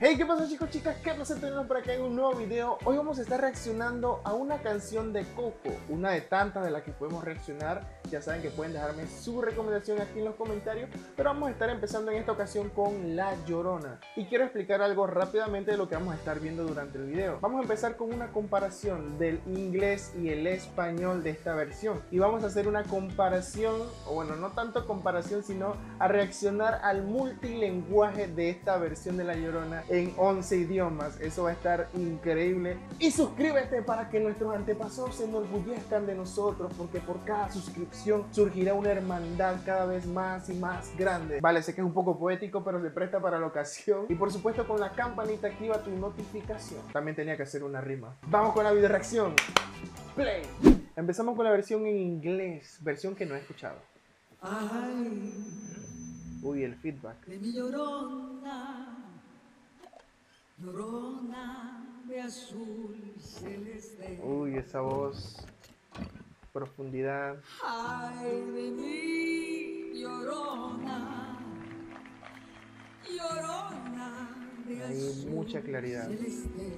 Hey, ¿qué pasa, chicos, chicas? ¿Qué pasa? Tenemos por acá en un nuevo video. Hoy vamos a estar reaccionando a una canción de Coco, una de tantas de las que podemos reaccionar. Ya saben que pueden dejarme su recomendación aquí en los comentarios, pero vamos a estar empezando en esta ocasión con La Llorona. Y quiero explicar algo rápidamente de lo que vamos a estar viendo durante el video. Vamos a empezar con una comparación del inglés y el español de esta versión. Y vamos a hacer una comparación, o bueno, no tanto comparación, sino a reaccionar al multilingüaje de esta versión de La Llorona en 11 idiomas. Eso va a estar increíble. Y suscríbete para que nuestros antepasados se enorgullezcan de nosotros, porque por cada suscripción surgirá una hermandad cada vez más y más grande. Vale, sé que es un poco poético, pero se presta para la ocasión. Y por supuesto, con la campanita activa tu notificación. También tenía que hacer una rima. Vamos con la video reacción. Play. Empezamos con la versión en inglés, versión que no he escuchado. Ay, Uy, el feedback. de mi llorona, llorona de azul celeste. Uy, esa voz, profundidad. Ay, de mi llorona, llorona de Hay azul mucha claridad. celeste.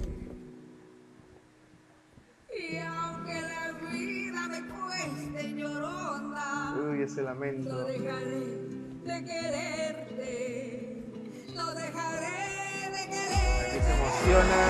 Y aunque la vida me cueste, llorona, Uy, ese no lamento. dejaré de quererte, no dejaré de quererte. Aquí se emociona.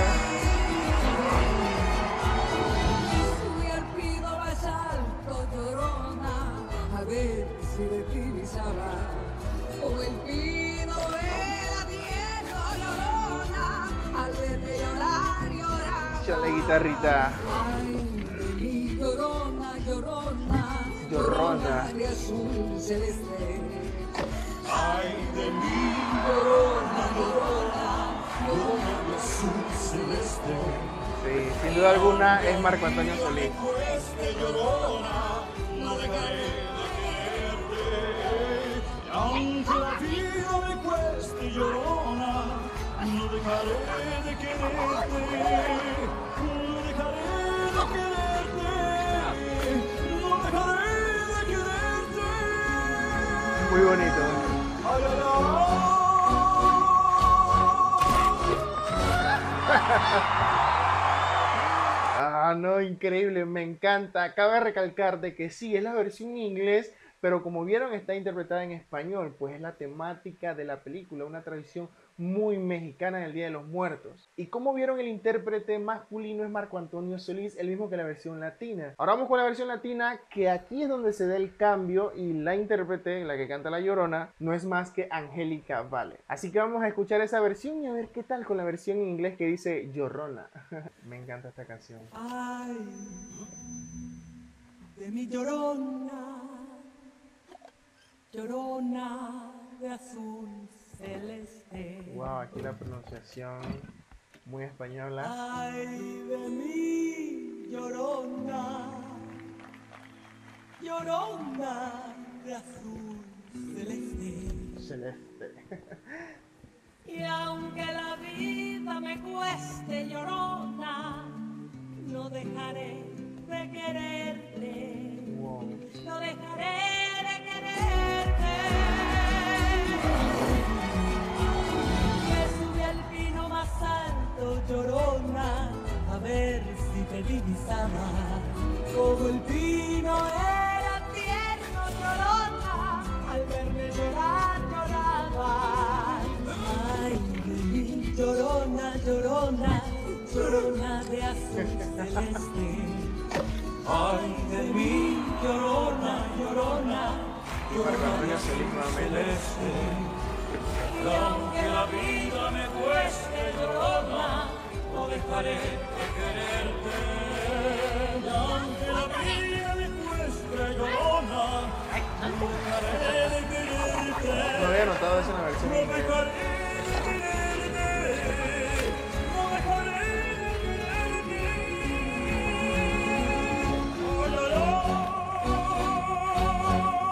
Sube al pido más alto, llorona, a ver si de ti me sabrá. Como el pino de la tierra, llorona, al verte llorar, llorar. Échale guitarrita. Ay, de mi llorona, llorona, Llorona. de azul celeste. Ay, de mi llorona, llorona, llorona de azul celeste. Sí, sin duda alguna es Marco Antonio Solís. No dejaré de quererte, aunque la vida me cueste, llorona, no dejaré de quererte, no dejaré de quererte, no dejaré de quererte. Muy bonito. Ay, ay, ay. Ah, no, increíble, me encanta. Cabe recalcar de que sí, es la versión en inglés, pero como vieron está interpretada en español, pues es la temática de la película, una tradición muy mexicana del Día de los Muertos. Y como vieron, el intérprete masculino es Marco Antonio Solís, el mismo que la versión latina. Ahora vamos con la versión latina, que aquí es donde se da el cambio y la intérprete, la que canta La Llorona, no es más que Angélica Vale. Así que vamos a escuchar esa versión y a ver qué tal con la versión en inglés que dice Llorona. Me encanta esta canción. Ay, de mi llorona, llorona de azul celeste. Wow, aquí la pronunciación muy española. Ay, de mi llorona, llorona de azul celeste. Celeste. Y aunque la vida me cueste, llorona, no dejaré de quererte, Wow. no dejaré de quererte. Que sube al pino más alto, llorona, a ver si te divisaba. Como el pino era tierno, llorona, al verme llorar, lloraba. Ay, de mi llorona, llorona, llorona de azul celeste. Ay, de mi llorona, llorona, Marco Antonio Solís nuevamente. y aunque la vida me cueste, llorona, no dejaré de quererte. Y aunque la vida me cueste, llorona, no dejaré de quererte. No había notado eso en la versión No en inglés. dejaré de quererte, no dejaré de quererte. Ay, ay, ay.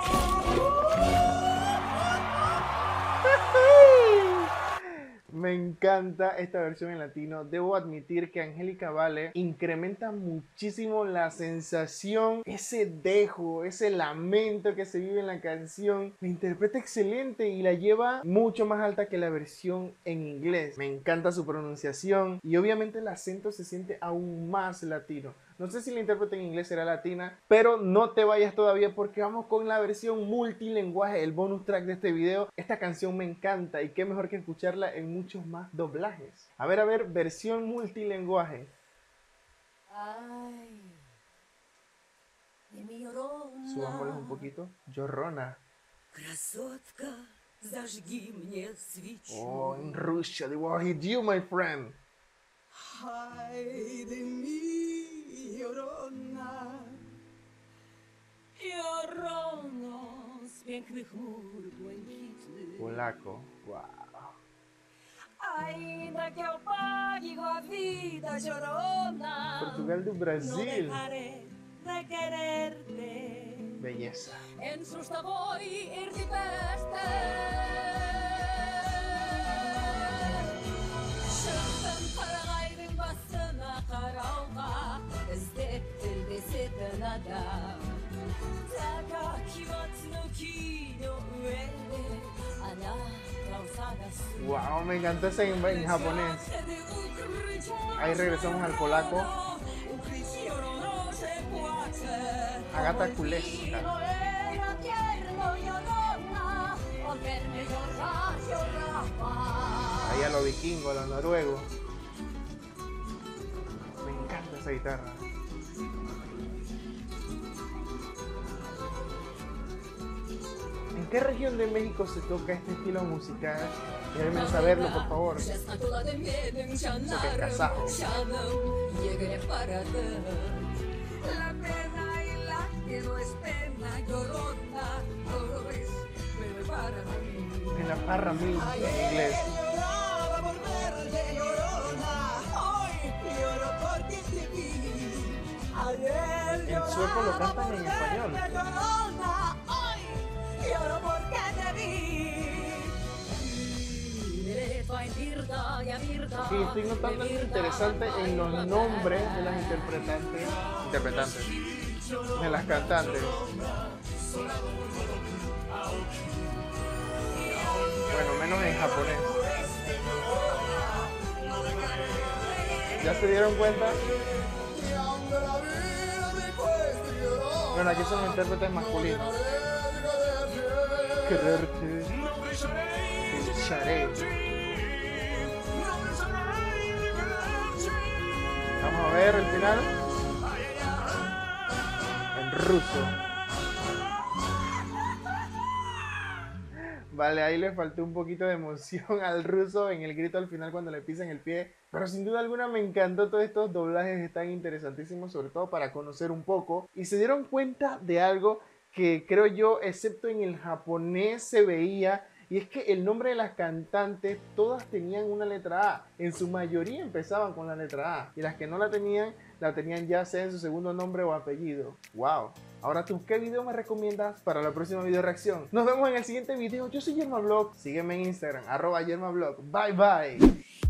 Me encanta esta versión en latino. Debo admitir que Angélica Vale incrementa muchísimo la sensación, ese dejo, ese lamento que se vive en la canción. La interpreta excelente y la lleva mucho más alta que la versión en inglés. Me encanta su pronunciación y obviamente el acento se siente aún más latino. No sé si la intérprete en inglés será latina, pero no te vayas todavía porque vamos con la versión multilingüe, el bonus track de este video. Esta canción me encanta y qué mejor que escucharla en muchos más doblajes. A ver, versión multilingüe. Ay, de mi llorona. Subámosles un poquito. Llorona. Красотка, зажги мне свечу. Oh, in Russia, they will hit you, my friend. Ay, de mi llorona. Llorona z pięknych chmur błękitnych. Polaco. Wow. Ainda que eu pague com a vida, llorona, Portugal do no Brasil. dejaré de quererte. Belleza. En susta voy ir de peste. Şırtın karagaydım basına karalga. Ezde elde nada. Taka kiwatsu ki no ue de anata o sagasu. Wow, me encantó ese en japonés. Ahí regresamos al polaco. Agata Kulesza. Ahí a los vikingos, a los noruegos. Me encanta esa guitarra. ¿En qué región de México se toca este estilo musical? Déjenme saberlo, por favor. Sé que es kazajo. La pena y la que no es pena, llorona, no lo ves, pero es para mí. En la parra mil en inglés. Lloraba por verte, llorona, hoy lloro porque te vi. Ayer En sueco lo cantan en español. llorona, hoy lloro porque te vi. Sí, estoy notando algo interesante en los nombres de las interpretantes, de las cantantes. Bueno, menos en japonés. ¿Ya se dieron cuenta? Bueno, aquí son intérpretes masculinos. Quererte, lucharé. Vamos a ver el final. En ruso. Vale, ahí le faltó un poquito de emoción al ruso en el grito al final cuando le pisan el pie. Pero sin duda alguna me encantó, todos estos doblajes están interesantísimos, sobre todo para conocer un poco. Y se dieron cuenta de algo que creo yo, excepto en el japonés, se veía. Y es que el nombre de las cantantes, todas tenían una letra A. En su mayoría empezaban con la letra A. Y las que no la tenían ya sea en su segundo nombre o apellido. ¡Wow! Ahora tú, ¿qué video me recomiendas para la próxima video reacción? Nos vemos en el siguiente video. Yo soy Yermablog. Sígueme en Instagram, @Yermablog. Bye bye.